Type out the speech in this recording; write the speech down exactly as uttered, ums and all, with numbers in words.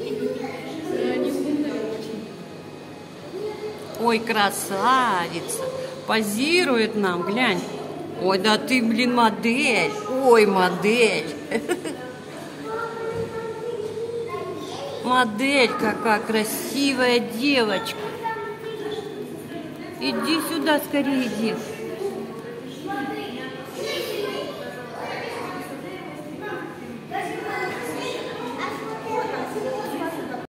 Ой, красавица. Позирует нам, глянь. Ой, да ты, блин, модель. Ой, модель. Модель какая красивая девочка. Иди сюда, скорее иди.